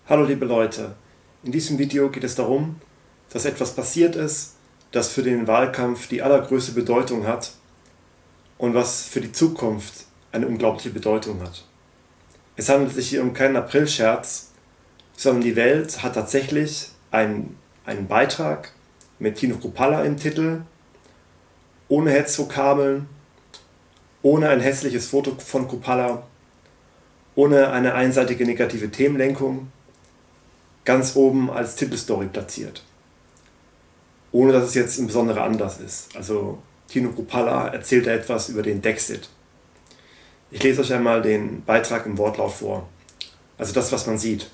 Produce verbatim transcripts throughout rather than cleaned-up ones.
Hallo liebe Leute, in diesem Video geht es darum, dass etwas passiert ist, das für den Wahlkampf die allergrößte Bedeutung hat und was für die Zukunft eine unglaubliche Bedeutung hat. Es handelt sich hier um keinen Aprilscherz, sondern die Welt hat tatsächlich einen, einen Beitrag mit Tino Kruppalla im Titel, ohne Hetzvokabeln, ohne ein hässliches Foto von Kruppalla, ohne eine einseitige negative Themenlenkung, ganz oben als Titelstory platziert. Ohne dass es jetzt ein besonderer Anlass ist. Also Tino Kruppalla erzählt da etwas über den Dexit. Ich lese euch einmal den Beitrag im Wortlaut vor. Also das, was man sieht.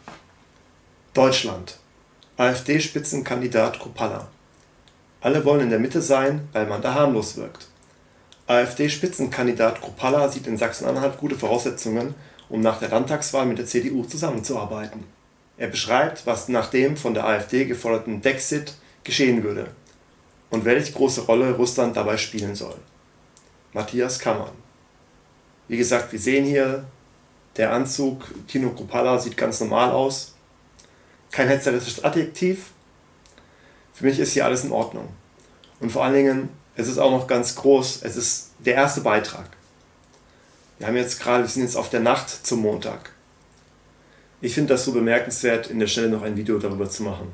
Deutschland. AfD-Spitzenkandidat Kruppalla. Alle wollen in der Mitte sein, weil man da harmlos wirkt. AfD-Spitzenkandidat Kruppalla sieht in Sachsen-Anhalt gute Voraussetzungen, um nach der Landtagswahl mit der C D U zusammenzuarbeiten. Er beschreibt, was nach dem von der AfD geforderten Dexit geschehen würde und welche große Rolle Russland dabei spielen soll. Matthias Kammann. Wie gesagt, wir sehen hier, der Anzug Tino Kruppalla sieht ganz normal aus. Kein hetzerisches Adjektiv. Für mich ist hier alles in Ordnung. Und vor allen Dingen, es ist auch noch ganz groß, es ist der erste Beitrag. Wir haben jetzt gerade, wir sind jetzt auf der Nacht zum Montag. Ich finde das so bemerkenswert, in der Stelle noch ein Video darüber zu machen.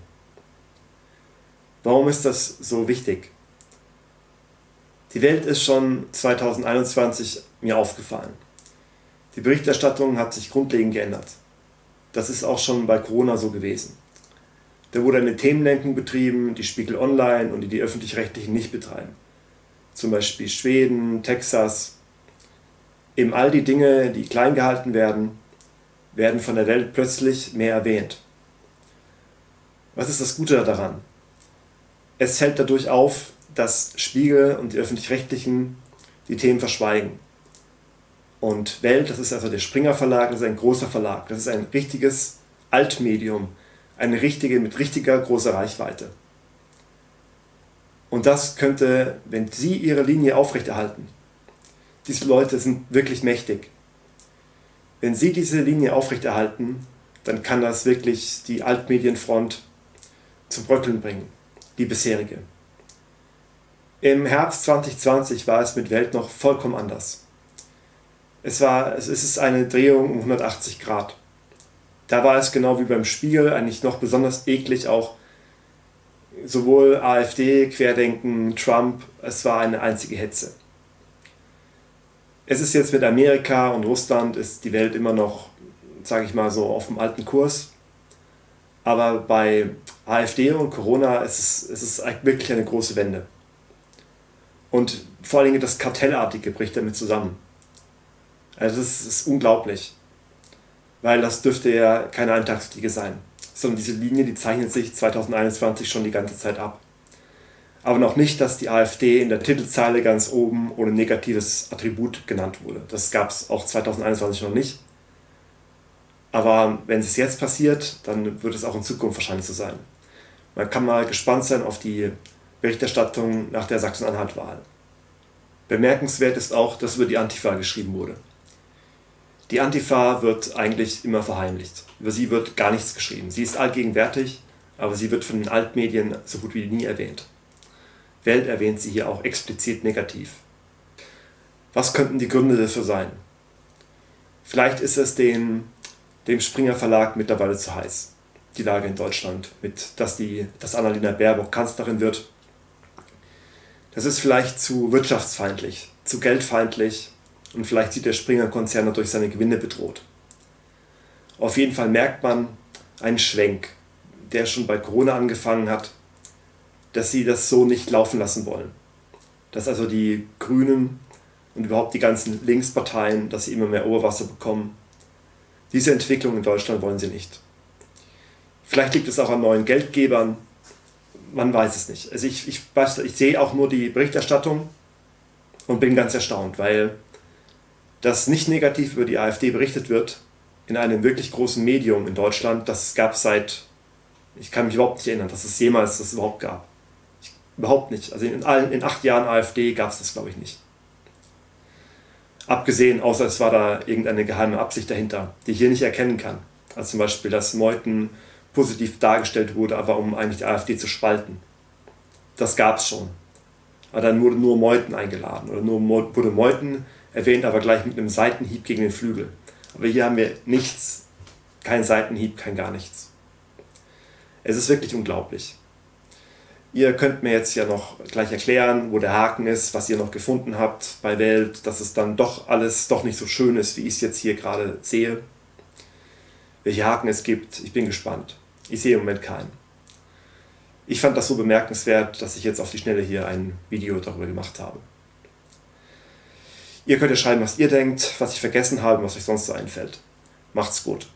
Warum ist das so wichtig? Die Welt ist schon zweitausendeinundzwanzig mir aufgefallen. Die Berichterstattung hat sich grundlegend geändert. Das ist auch schon bei Corona so gewesen. Da wurde eine Themenlenkung betrieben, die Spiegel Online und die die Öffentlich-Rechtlichen nicht betreiben. Zum Beispiel Schweden, Texas. Eben all die Dinge, die klein gehalten werden, werden von der Welt plötzlich mehr erwähnt. Was ist das Gute daran? Es fällt dadurch auf, dass Spiegel und die Öffentlich-Rechtlichen die Themen verschweigen. Und Welt, das ist also der Springer Verlag, das ist ein großer Verlag, das ist ein richtiges Altmedium, eine richtige, mit richtiger großer Reichweite. Und das könnte, wenn Sie Ihre Linie aufrechterhalten, diese Leute sind wirklich mächtig. Wenn Sie diese Linie aufrechterhalten, dann kann das wirklich die Altmedienfront zum Bröckeln bringen, die bisherige. Im Herbst zweitausendzwanzig war es mit Welt noch vollkommen anders. Es, war, es ist eine Drehung um hundertachtzig Grad. Da war es genau wie beim Spiegel eigentlich noch besonders eklig, auch sowohl AfD, Querdenken, Trump, es war eine einzige Hetze. Es ist jetzt mit Amerika und Russland ist die Welt immer noch, sage ich mal so, auf dem alten Kurs. Aber bei AfD und Corona ist es, es ist wirklich eine große Wende. Und vor allen Dingen das Kartellartige bricht damit zusammen. Also es ist, ist unglaublich. Weil das dürfte ja keine Eintagsfliege sein. Sondern diese Linie, die zeichnet sich zweitausendeinundzwanzig schon die ganze Zeit ab. Aber noch nicht, dass die AfD in der Titelzeile ganz oben ohne negatives Attribut genannt wurde. Das gab es auch zweitausendeinundzwanzig noch nicht. Aber wenn es jetzt passiert, dann wird es auch in Zukunft wahrscheinlich so sein. Man kann mal gespannt sein auf die Berichterstattung nach der Sachsen-Anhalt-Wahl. Bemerkenswert ist auch, dass über die Antifa geschrieben wurde. Die Antifa wird eigentlich immer verheimlicht. Über sie wird gar nichts geschrieben. Sie ist allgegenwärtig, aber sie wird von den Altmedien so gut wie nie erwähnt. Welt erwähnt sie hier auch explizit negativ. Was könnten die Gründe dafür sein? Vielleicht ist es den, dem Springer Verlag mittlerweile zu heiß, die Lage in Deutschland, mit, dass, die, dass Annalena Baerbock Kanzlerin wird. Das ist vielleicht zu wirtschaftsfeindlich, zu geldfeindlich und vielleicht sieht der Springer-Konzern dadurch seine Gewinne bedroht. Auf jeden Fall merkt man einen Schwenk, der schon bei Corona angefangen hat, dass sie das so nicht laufen lassen wollen. Dass also die Grünen und überhaupt die ganzen Linksparteien, dass sie immer mehr Oberwasser bekommen. Diese Entwicklung in Deutschland wollen sie nicht. Vielleicht liegt es auch an neuen Geldgebern, man weiß es nicht. Also ich, ich, weiß, ich sehe auch nur die Berichterstattung und bin ganz erstaunt, weil das nicht negativ über die AfD berichtet wird in einem wirklich großen Medium in Deutschland, das gab es seit, ich kann mich überhaupt nicht erinnern, dass es jemals das überhaupt gab. Überhaupt nicht. Also in, allen, in acht Jahren AfD gab es das, glaube ich, nicht. Abgesehen, außer es war da irgendeine geheime Absicht dahinter, die ich hier nicht erkennen kann. Also zum Beispiel, dass Meuthen positiv dargestellt wurde, aber um eigentlich die AfD zu spalten. Das gab es schon. Aber dann wurde nur Meuthen eingeladen oder nur wurde Meuthen erwähnt, aber gleich mit einem Seitenhieb gegen den Flügel. Aber hier haben wir nichts, kein Seitenhieb, kein gar nichts. Es ist wirklich unglaublich. Ihr könnt mir jetzt ja noch gleich erklären, wo der Haken ist, was ihr noch gefunden habt bei Welt, dass es dann doch alles doch nicht so schön ist, wie ich es jetzt hier gerade sehe. Welche Haken es gibt, ich bin gespannt. Ich sehe im Moment keinen. Ich fand das so bemerkenswert, dass ich jetzt auf die Schnelle hier ein Video darüber gemacht habe. Ihr könnt ja schreiben, was ihr denkt, was ich vergessen habe, was euch sonst so einfällt. Macht's gut.